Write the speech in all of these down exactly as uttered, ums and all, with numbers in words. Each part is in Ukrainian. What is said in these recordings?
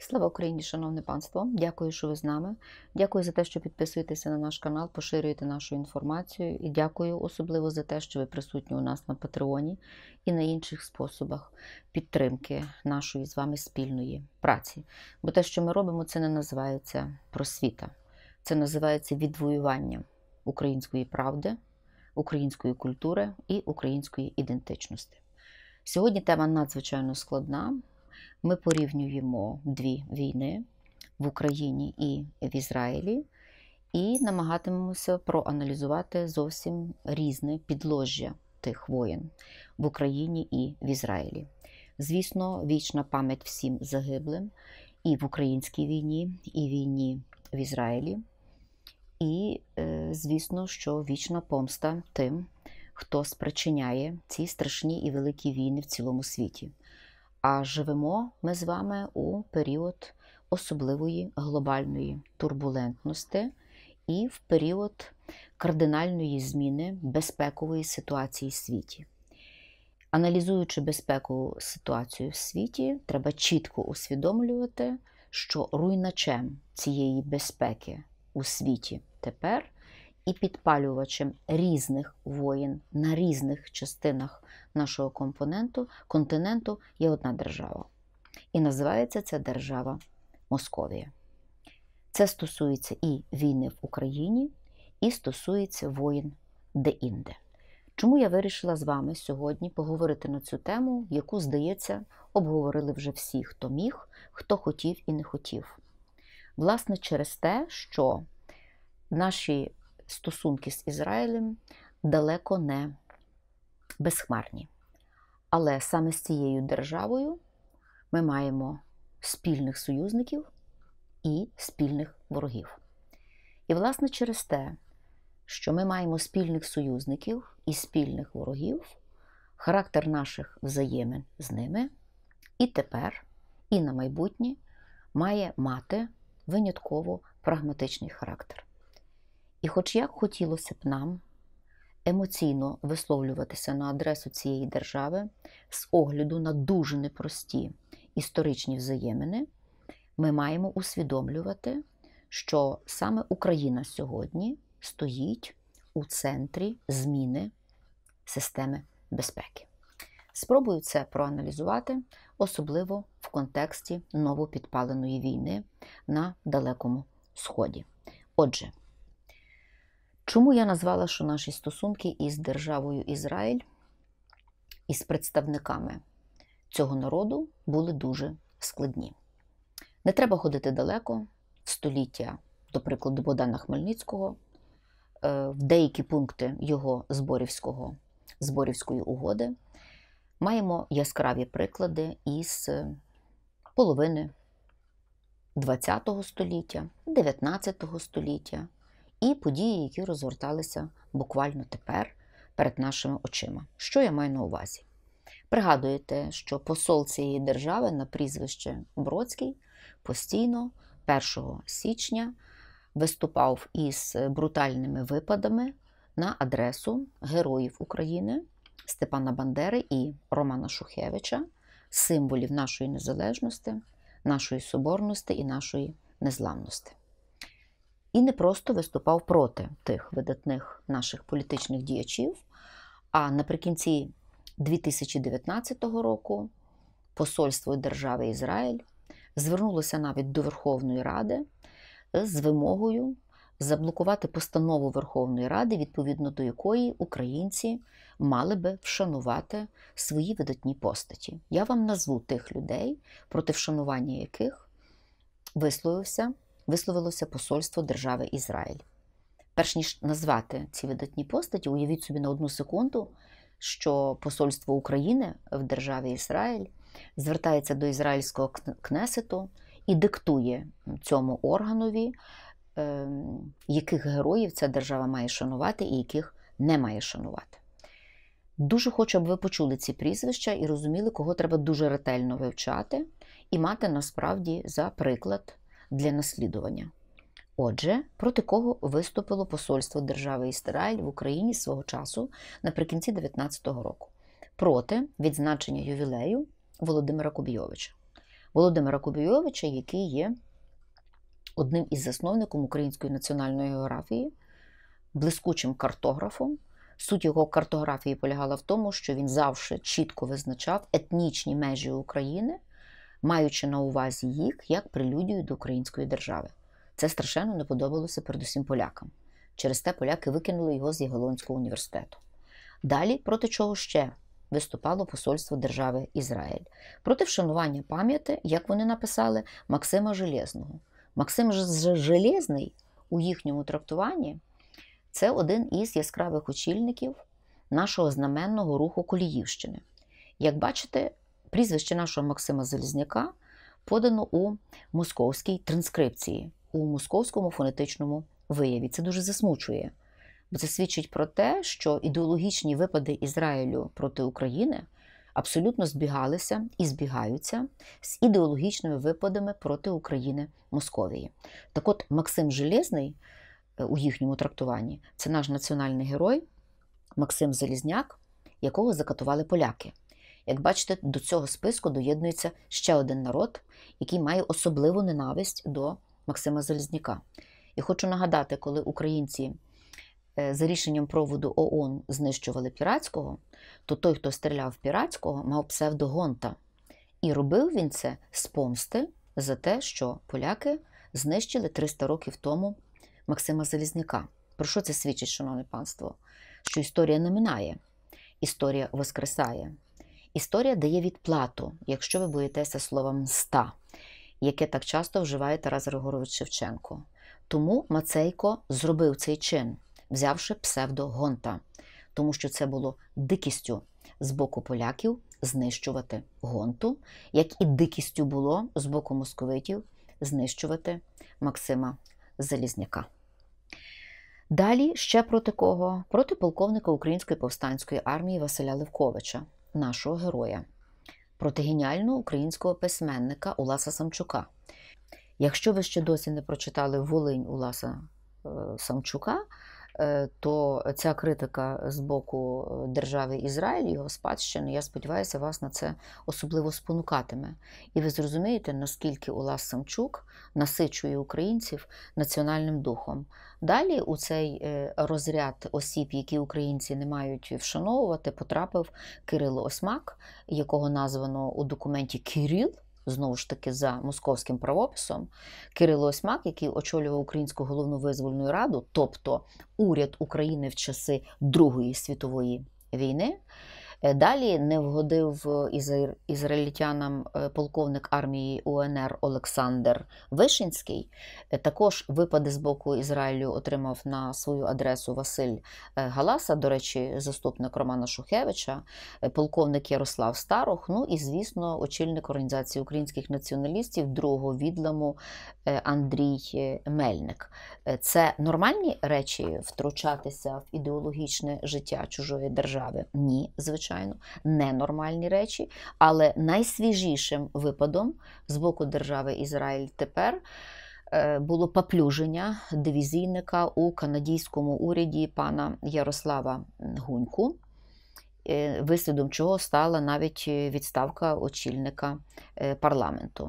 Слава Україні, шановне панство! Дякую, що ви з нами. Дякую за те, що підписуєтеся на наш канал, поширюєте нашу інформацію. І дякую особливо за те, що ви присутні у нас на Патреоні і на інших способах підтримки нашої з вами спільної праці. Бо те, що ми робимо, це не називається просвіта. Це називається відвоювання української правди, української культури і української ідентичності. Сьогодні тема надзвичайно складна. Ми порівнюємо дві війни в Україні і в Ізраїлі і намагатимемося проаналізувати зовсім різне підложжя тих воєн в Україні і в Ізраїлі. Звісно, вічна пам'ять всім загиблим і в українській війні, і війні в Ізраїлі. І, звісно, що вічна помста тим, хто спричиняє ці страшні і великі війни в цілому світі. А живемо ми з вами у період особливої глобальної турбулентності і в період кардинальної зміни безпекової ситуації в світі. Аналізуючи безпекову ситуацію в світі, треба чітко усвідомлювати, що руйначем цієї безпеки у світі тепер і підпалювачем різних воєн на різних частинах нашого компоненту, континенту є одна держава. І називається ця держава Московія. Це стосується і війни в Україні, і стосується воєн де-інде. Чому я вирішила з вами сьогодні поговорити на цю тему, яку, здається, обговорили вже всі, хто міг, хто хотів і не хотів. Власне, через те, що наші стосунки з Ізраїлем далеко не безхмарні. Але саме з цією державою ми маємо спільних союзників і спільних ворогів. І, власне, через те, що ми маємо спільних союзників і спільних ворогів, характер наших взаємин з ними і тепер, і на майбутнє має мати винятково прагматичний характер. І хоч як хотілося б нам емоційно висловлюватися на адресу цієї держави з огляду на дуже непрості історичні взаємини, ми маємо усвідомлювати, що саме Україна сьогодні стоїть у центрі зміни системи безпеки. Спробую це проаналізувати, особливо в контексті новопідпаленої війни на Далекому Сході. Отже, чому я назвала, що наші стосунки із державою Ізраїль, із представниками цього народу були дуже складні? Не треба ходити далеко, в століття, до прикладу, Богдана Хмельницького, в деякі пункти його Зборівського, Зборівської угоди. Маємо яскраві приклади із половини ХХ століття, дев'ятнадцятого століття, і події, які розгорталися буквально тепер перед нашими очима. Що я маю на увазі? Пригадуєте, що посол цієї держави на прізвище Бродський постійно першого січня виступав із брутальними випадами на адресу героїв України Степана Бандери і Романа Шухевича, символів нашої незалежності, нашої соборності і нашої незламності. І не просто виступав проти тих видатних наших політичних діячів, а наприкінці дві тисячі дев'ятнадцятого року посольство держави Ізраїль звернулося навіть до Верховної Ради з вимогою заблокувати постанову Верховної Ради, відповідно до якої українці мали би вшанувати свої видатні постаті. Я вам назву тих людей, проти вшанування яких висловився висловилося посольство держави Ізраїль. Перш ніж назвати ці видатні постаті, уявіть собі на одну секунду, що посольство України в державі Ізраїль звертається до ізраїльського кнесету і диктує цьому органові, яких героїв ця держава має шанувати і яких не має шанувати. Дуже хочу, аби ви почули ці прізвища і розуміли, кого треба дуже ретельно вивчати і мати насправді за приклад для наслідування. Отже, проти кого виступило посольство держави Ізраїль в Україні свого часу наприкінці дев'ятнадцятого року? Проти відзначення ювілею Володимира Кубійовича. Володимира Кобайовича, який є одним із засновників української національної географії, блискучим картографом. Суть його картографії полягала в тому, що він завжди чітко визначав етнічні межі України, маючи на увазі їх як прелюдію до української держави. Це страшенно не подобалося передусім полякам. Через те поляки викинули його з Ягелонського університету. Далі, проти чого ще виступало посольство держави Ізраїль? Проти вшанування пам'яті, як вони написали, Максима Железного. Максим Железний у їхньому трактуванні – це один із яскравих очільників нашого знаменного руху Коліївщини. Як бачите, прізвище нашого Максима Залізняка подано у московській транскрипції, у московському фонетичному вияві. Це дуже засмучує, бо це свідчить про те, що ідеологічні випади Ізраїлю проти України абсолютно збігалися і збігаються з ідеологічними випадами проти України Московії. Так от, Максим Железний у їхньому трактуванні – це наш національний герой Максим Залізняк, якого закатували поляки. Як бачите, до цього списку доєднується ще один народ, який має особливу ненависть до Максима Залізняка. І хочу нагадати, коли українці за рішенням проводу ООН знищували Піратського, то той, хто стріляв Піратського, мав псевдо Гонта. І робив він це з помсти за те, що поляки знищили триста років тому Максима Залізняка. Про що це свідчить, шановне панство? Що історія не минає, історія воскресає. Історія дає відплату, якщо ви боїтеся слова «мста», яке так часто вживає Тарас Григорович Шевченко. Тому Мацейко зробив цей чин, взявши псевдо Гонта, тому що це було дикістю з боку поляків знищувати Гонту, як і дикістю було з боку московитів знищувати Максима Залізняка. Далі ще проти кого? Проти полковника Української повстанської армії Василя Левковича, нашого героя. Проти геніального українського письменника Уласа Самчука. Якщо ви ще досі не прочитали «Волинь» Уласа Самчука, то ця критика з боку держави Ізраїль, його спадщини, я сподіваюся, вас на це особливо спонукатиме. І ви зрозумієте, наскільки Улас Самчук насичує українців національним духом. Далі у цей розряд осіб, які українці не мають вшановувати, потрапив Кирило Осьмак, якого названо у документі Кирил, знову ж таки за московським правописом. Кирило Осьмак, який очолював Українську головну визвольну раду, тобто уряд України в часи Другої світової війни. Далі не вгодив ізраїльтянам полковник армії УНР Олександр Вишинський. Також випади з боку Ізраїлю отримав на свою адресу Василь Галаса, до речі, заступник Романа Шухевича, полковник Ярослав Старох, ну і, звісно, очільник Організації українських націоналістів другого відлому Андрій Мельник. Це нормальні речі втручатися в ідеологічне життя чужої держави? Ні, звичайно. Ненормальні речі, але найсвіжішим випадом з боку держави Ізраїль тепер було поплюження дивізійника у канадському уряді пана Ярослава Гуньку, вислідом чого стала навіть відставка очільника парламенту.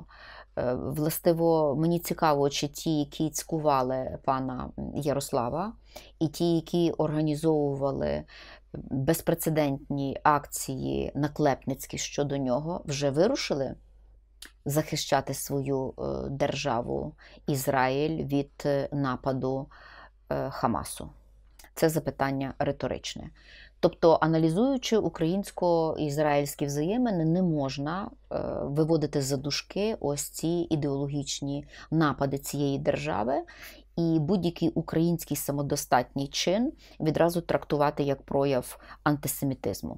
Властиво, мені цікаво, чи ті, які цькували пана Ярослава, і ті, які організовували безпрецедентні акції наклепницькі щодо нього, вже вирушили захищати свою державу Ізраїль від нападу Хамасу. Це запитання риторичне. Тобто, аналізуючи українсько-ізраїльські взаємини, не можна виводити за дужки ось ці ідеологічні напади цієї держави і будь-який український самодостатній чин відразу трактувати як прояв антисемітизму.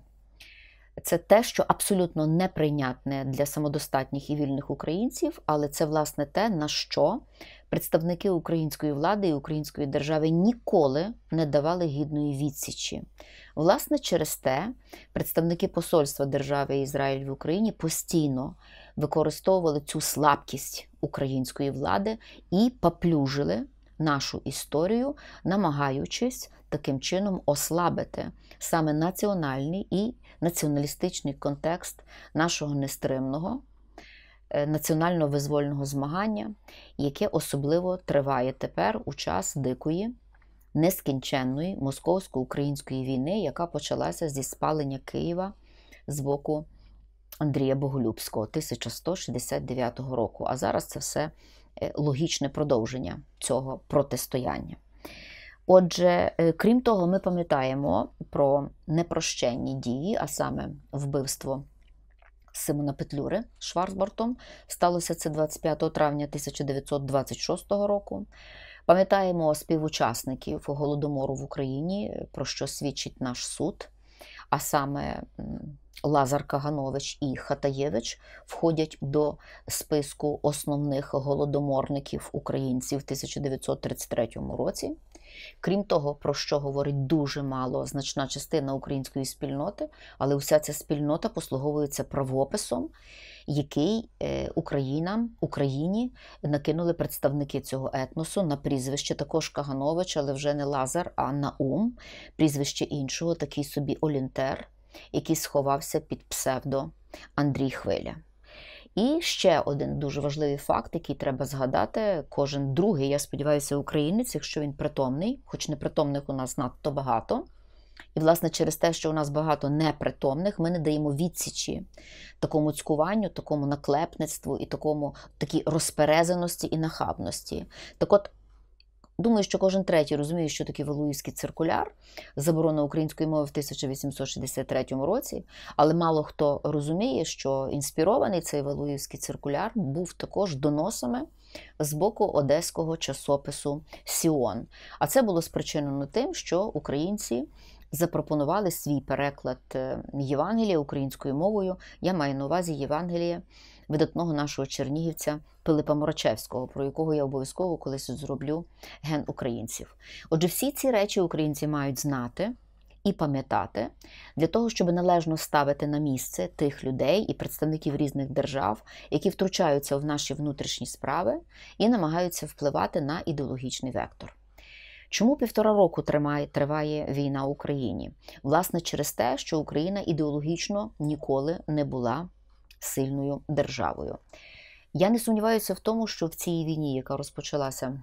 Це те, що абсолютно неприйнятне для самодостатніх і вільних українців, але це, власне, те, на що представники української влади і української держави ніколи не давали гідної відсічі. Власне, через те представники посольства держави Ізраїль в Україні постійно використовували цю слабкість української влади і поплюжили нашу історію, намагаючись таким чином ослабити саме національний і націоналістичний контекст нашого нестримного, національно-визвольного змагання, яке особливо триває тепер у час дикої, нескінченної московсько-української війни, яка почалася зі спалення Києва з боку Андрія Боголюбського тисяча сто шістдесят дев'ятого року. А зараз це все логічне продовження цього протистояння. Отже, крім того, ми пам'ятаємо про непрощенні дії, а саме вбивство Симона Петлюри Шварцбартом. Сталося це двадцять п'ятого травня тисяча дев'ятсот двадцять шостого року. Пам'ятаємо співучасників Голодомору в Україні, про що свідчить наш суд, а саме Лазар Каганович і Хатаєвич входять до списку основних голодоморників українців в тисяча дев'ятсот тридцять третьому році. Крім того, про що говорить дуже мало значна частина української спільноти, але вся ця спільнота послуговується правописом, який Україна, Україні накинули представники цього етносу на прізвище також Каганович, але вже не Лазар, а Наум, прізвище іншого, такий собі Олінтер, який сховався під псевдо Андрій Хвиля. І ще один дуже важливий факт, який треба згадати. Кожен другий, я сподіваюся, українець, якщо він притомний, хоч непритомних у нас надто багато. І, власне, через те, що у нас багато непритомних, ми не даємо відсічі такому цькуванню, такому наклепництву і такому, такій розперезаності і нахабності. Так от, думаю, що кожен третій розуміє, що таке Валуївський циркуляр, заборона української мови в тисяча вісімсот шістдесят третьому році, але мало хто розуміє, що інспірований цей Валуївський циркуляр був також доносами з боку одеського часопису «Сіон». А це було спричинено тим, що українці запропонували свій переклад Євангелія українською мовою. Я маю на увазі Євангелія видатного нашого чернігівця Пилипа Морачевського, про якого я обов'язково колись зроблю ген українців. Отже, всі ці речі українці мають знати і пам'ятати для того, щоб належно ставити на місце тих людей і представників різних держав, які втручаються в наші внутрішні справи і намагаються впливати на ідеологічний вектор. Чому півтора року триває, триває війна в Україні? Власне, через те, що Україна ідеологічно ніколи не була сильною державою. Я не сумніваюся в тому, що в цій війні, яка розпочалася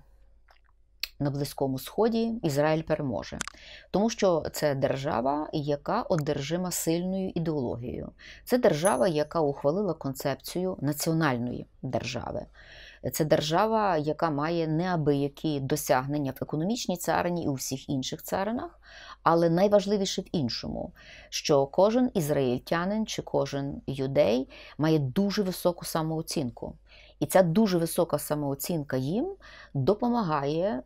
на Близькому Сході, Ізраїль переможе. Тому що це держава, яка одержима сильною ідеологією. Це держава, яка ухвалила концепцію національної держави. Це держава, яка має неабиякі досягнення в економічній царині і у всіх інших царинах, але найважливіше в іншому, що кожен ізраїльтянин чи кожен юдей має дуже високу самооцінку. І ця дуже висока самооцінка їм допомагає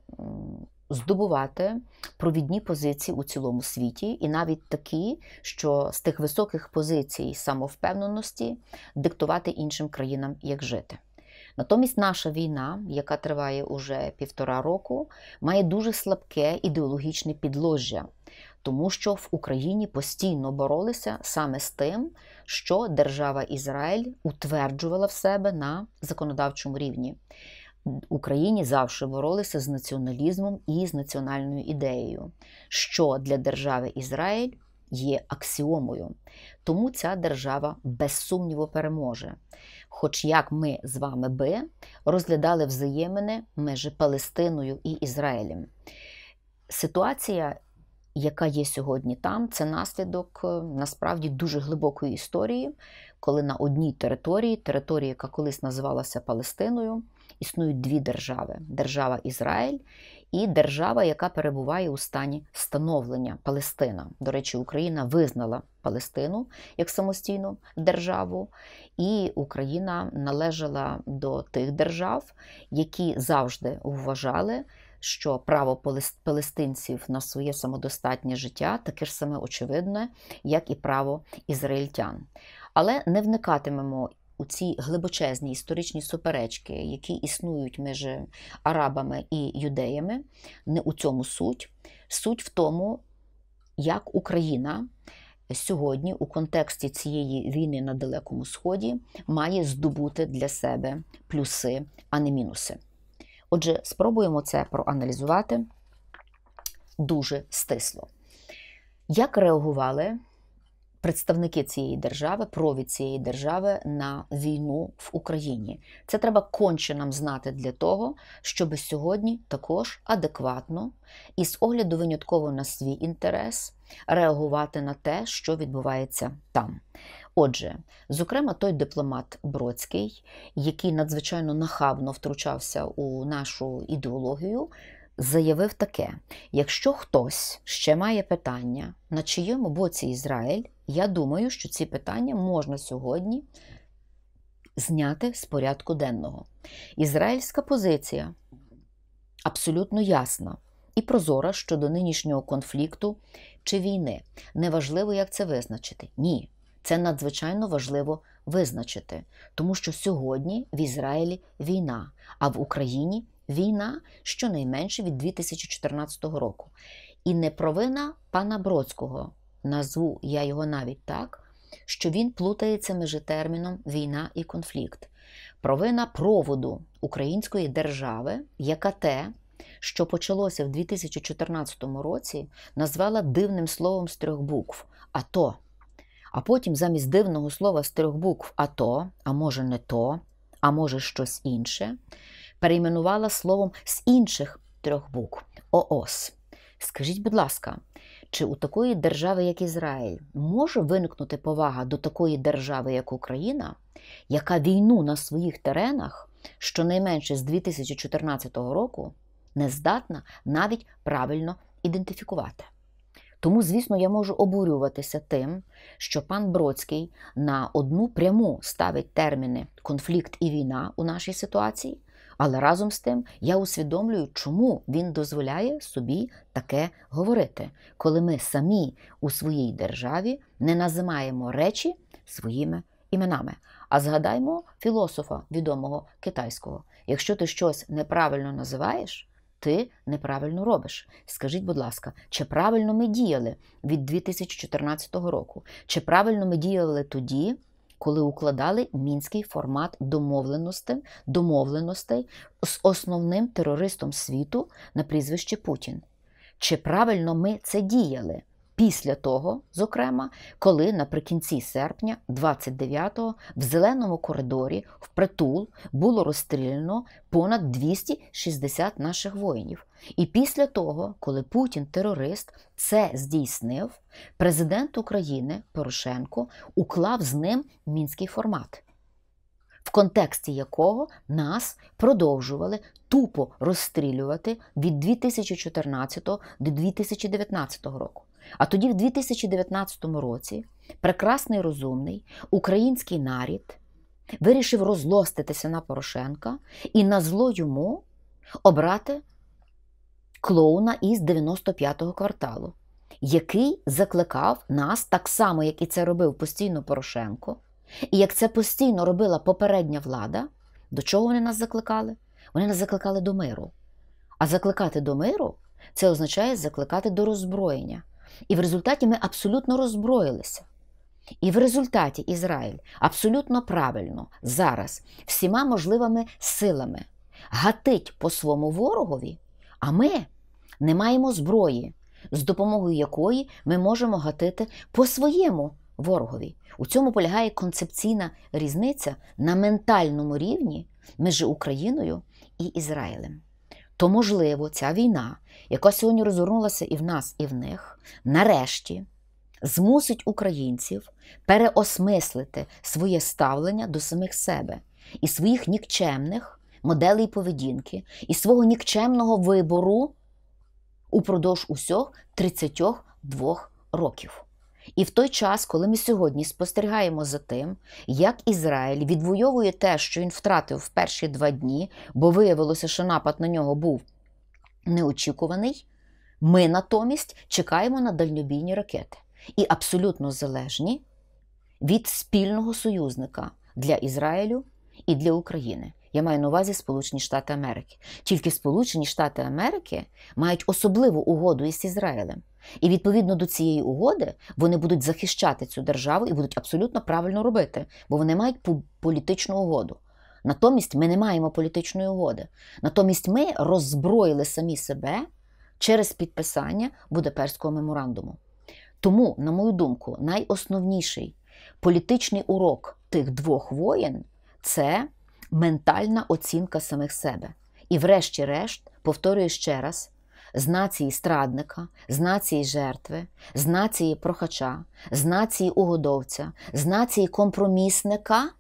здобувати провідні позиції у цілому світі, і навіть такі, що з тих високих позицій самовпевненості диктувати іншим країнам, як жити. Натомість наша війна, яка триває уже півтора року, має дуже слабке ідеологічне підложжя, тому що в Україні постійно боролися саме з тим, що держава Ізраїль утверджувала в себе на законодавчому рівні. В Україні завжди боролися з націоналізмом і з національною ідеєю, що для держави Ізраїль є аксіомою. Тому ця держава без сумніву переможе. Хоч як ми з вами би розглядали взаємини між Палестиною і Ізраїлем. Ситуація, яка є сьогодні там, це наслідок, насправді, дуже глибокої історії, коли на одній території, території, яка колись називалася Палестиною, існують дві держави. Держава Ізраїль і держава, яка перебуває у стані становлення – Палестина. До речі, Україна визнала Палестину як самостійну державу, і Україна належала до тих держав, які завжди вважали, що право палестинців на своє самодостатнє життя таке ж саме очевидне, як і право ізраїльтян. Але не вникатимемо у ці глибочезні історичні суперечки, які існують між арабами і юдеями, не у цьому суть. Суть в тому, як Україна сьогодні у контексті цієї війни на Далекому Сході має здобути для себе плюси, а не мінуси. Отже, спробуємо це проаналізувати дуже стисло. Як реагували представники цієї держави, провід цієї держави на війну в Україні. Це треба конче нам знати для того, щоб сьогодні також адекватно і з огляду винятково на свій інтерес реагувати на те, що відбувається там. Отже, зокрема, той дипломат Бродський, який надзвичайно нахабно втручався у нашу ідеологію, заявив таке: якщо хтось ще має питання, на чиєму боці Ізраїль, я думаю, що ці питання можна сьогодні зняти з порядку денного. Ізраїльська позиція абсолютно ясна і прозора щодо нинішнього конфлікту чи війни. Неважливо, як це визначити. Ні, це надзвичайно важливо визначити, тому що сьогодні в Ізраїлі війна, а в Україні війна щонайменше від дві тисячі чотирнадцятого року. І не провина пана Бродського, назву я його навіть так, що він плутається між терміном «війна» і «конфлікт». Провина проводу української держави, яка те, що почалося в дві тисячі чотирнадцятому році, назвала дивним словом з трьох букв – «АТО». А потім замість дивного слова з трьох букв «АТО», а може не то, а може щось інше, перейменувала словом з інших трьох букв – «ООС». Скажіть, будь ласка, чи у такої держави, як Ізраїль, може виникнути повага до такої держави, як Україна, яка війну на своїх теренах, щонайменше з дві тисячі чотирнадцятого року, не здатна навіть правильно ідентифікувати? Тому, звісно, я можу обурюватися тим, що пан Бродський на одну пряму ставить терміни «конфлікт» і «війна» у нашій ситуації, але разом з тим я усвідомлюю, чому він дозволяє собі таке говорити, коли ми самі у своїй державі не називаємо речі своїми іменами. А згадаймо філософа відомого китайського: якщо ти щось неправильно називаєш, ти неправильно робиш. Скажіть, будь ласка, чи правильно ми діяли від дві тисячі чотирнадцятого року? Чи правильно ми діяли тоді, коли укладали мінський формат домовленостей, домовленостей з основним терористом світу на прізвище Путін? Чи правильно ми це діяли після того, зокрема, коли наприкінці серпня двадцять дев'ятого в Зеленому коридорі впритул було розстріляно понад двісті шістдесят наших воїнів? І після того, коли Путін-терорист це здійснив, президент України Порошенко уклав з ним мінський формат, в контексті якого нас продовжували тупо розстрілювати від дві тисячі чотирнадцятого до дві тисячі дев'ятнадцятого року. А тоді в дві тисячі дев'ятнадцятому році прекрасний, розумний український народ вирішив розлоститися на Порошенка і назло йому обрати клоуна із дев'яносто п'ятого кварталу, який закликав нас, так само, як і це робив постійно Порошенко, і як це постійно робила попередня влада. До чого вони нас закликали? Вони нас закликали до миру. А закликати до миру – це означає закликати до роззброєння. І в результаті ми абсолютно роззброїлися. І в результаті Ізраїль абсолютно правильно зараз всіма можливими силами гатить по своєму ворогові, а ми не маємо зброї, з допомогою якої ми можемо гатити по своєму ворогові. У цьому полягає концепційна різниця на ментальному рівні між Україною і Ізраїлем. То, можливо, ця війна, яка сьогодні розгорнулася і в нас, і в них, нарешті змусить українців переосмислити своє ставлення до самих себе і своїх нікчемних моделей поведінки, і свого нікчемного вибору упродовж усіх тридцять два років. І в той час, коли ми сьогодні спостерігаємо за тим, як Ізраїль відвоює те, що він втратив в перші два дні, бо виявилося, що напад на нього був неочікуваний, ми натомість чекаємо на дальнобійні ракети. І абсолютно залежні від спільного союзника для Ізраїлю і для України. Я маю на увазі Сполучені Штати Америки. Тільки Сполучені Штати Америки мають особливу угоду із Ізраїлем. І відповідно до цієї угоди вони будуть захищати цю державу і будуть абсолютно правильно робити, бо вони мають політичну угоду. Натомість ми не маємо політичної угоди. Натомість ми роззброїли самі себе через підписання Будапештського меморандуму. Тому, на мою думку, найосновніший політичний урок тих двох воєн – це ментальна оцінка самих себе. І врешті-решт, повторюю ще раз, з нації страдника, з нації жертви, з нації прохача, з нації угодовця, з нації компромісника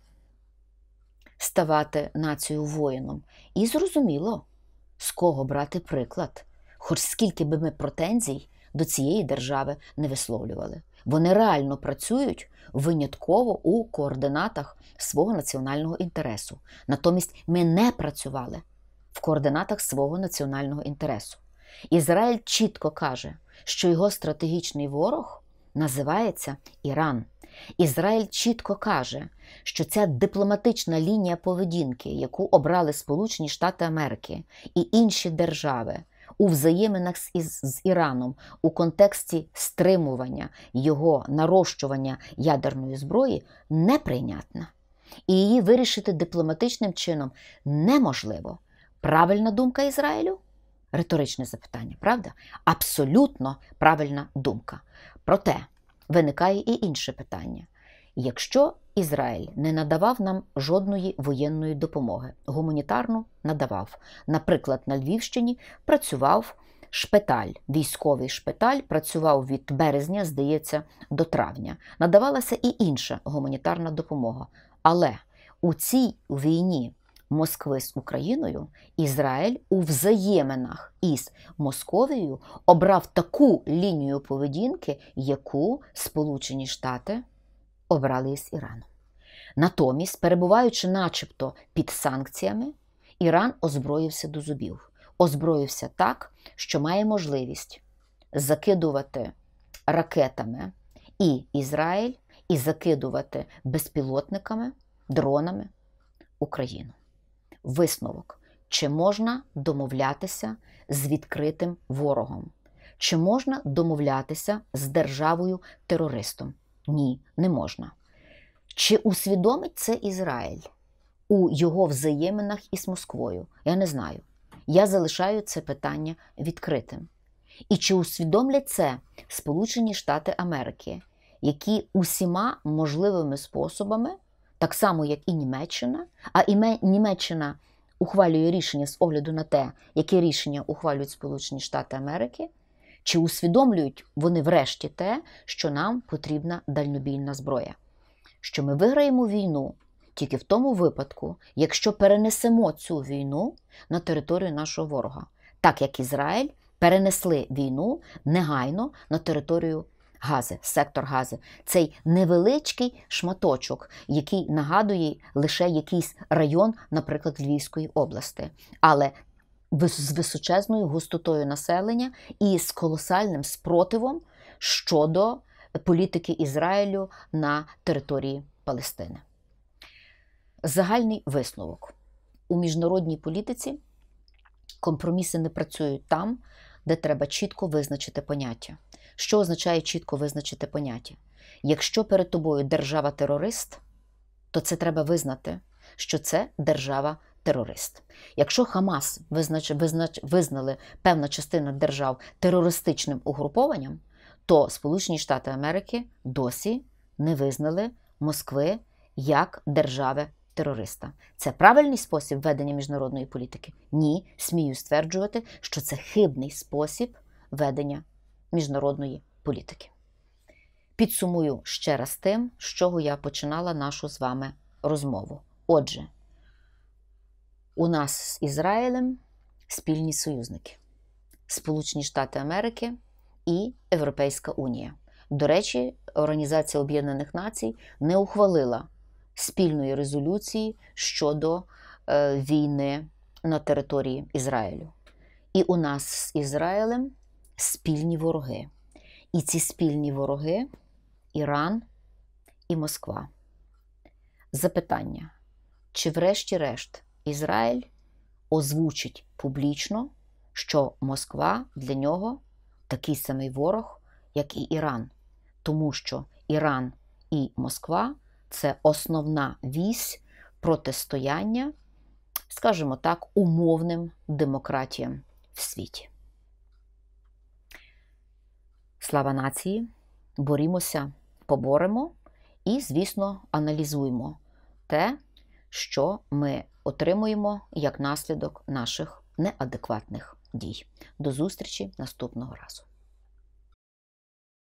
ставати нацією воїном. І зрозуміло, з кого брати приклад, хоч скільки би ми претензій до цієї держави не висловлювали. Вони реально працюють винятково у координатах свого національного інтересу. Натомість ми не працювали в координатах свого національного інтересу. Ізраїль чітко каже, що його стратегічний ворог називається Іран. Ізраїль чітко каже, що ця дипломатична лінія поведінки, яку обрали Сполучені Штати Америки і інші держави у взаєминах з, із, з Іраном у контексті стримування його нарощування ядерної зброї, неприйнятна. І її вирішити дипломатичним чином неможливо. Правильна думка Ізраїлю? Риторичне запитання, правда? Абсолютно правильна думка. Проте виникає і інше питання. Якщо Ізраїль не надавав нам жодної воєнної допомоги, гуманітарну надавав. Наприклад, на Львівщині працював шпиталь, військовий шпиталь, працював від березня, здається, до травня. Надавалася і інша гуманітарна допомога. Але у цій війні Москви з Україною Ізраїль у взаєминах із Московією обрав таку лінію поведінки, яку Сполучені Штати обрали із Іраном. Натомість, перебуваючи начебто під санкціями, Іран озброївся до зубів. Озброївся так, що має можливість закидувати ракетами і Ізраїль, і закидувати безпілотниками, дронами Україну. Висновок. Чи можна домовлятися з відкритим ворогом? Чи можна домовлятися з державою-терористом? Ні, не можна. Чи усвідомить це Ізраїль у його взаєминах із Москвою? Я не знаю. Я залишаю це питання відкритим. І чи усвідомлять це Сполучені Штати Америки, які усіма можливими способами, так само як і Німеччина, а і Німеччина ухвалює рішення з огляду на те, яке рішення ухвалюють Сполучені Штати Америки, чи усвідомлюють вони врешті те, що нам потрібна дальнобійна зброя? Що ми виграємо війну тільки в тому випадку, якщо перенесемо цю війну на територію нашого ворога. Так як Ізраїль перенесли війну негайно на територію Гази, сектор Гази. Цей невеличкий шматочок, який нагадує лише якийсь район, наприклад, Львівської області. Але з височезною густотою населення і з колосальним спротивом щодо політики Ізраїлю на території Палестини. Загальний висновок. У міжнародній політиці компроміси не працюють там, де треба чітко визначити поняття. Що означає чітко визначити поняття? Якщо перед тобою держава-терорист, то це треба визнати, що це держава-терорист. Якщо Хамас визнач, визнач, визнали певна частина держав терористичним угрупованням, то Сполучені Штати Америки досі не визнали Москви як держави-терориста. Це правильний спосіб ведення міжнародної політики? Ні, смію стверджувати, що це хибний спосіб ведення міжнародної політики. Підсумую ще раз тим, з чого я починала нашу з вами розмову. Отже, у нас з Ізраїлем спільні союзники. Сполучені Штати Америки і Європейська Унія. До речі, Організація Об'єднаних Націй не ухвалила спільної резолюції щодо е, війни на території Ізраїлю. І у нас з Ізраїлем спільні вороги. І ці спільні вороги – Іран і Москва. Запитання. Чи врешті-решт Ізраїль озвучить публічно, що Москва для нього такий самий ворог, як і Іран? Тому що Іран і Москва – це основна вісь протистояння, скажімо так, умовним демократіям в світі. Слава нації, борімося, поборемо і, звісно, аналізуємо те, що ми отримуємо як наслідок наших неадекватних дій. До зустрічі наступного разу.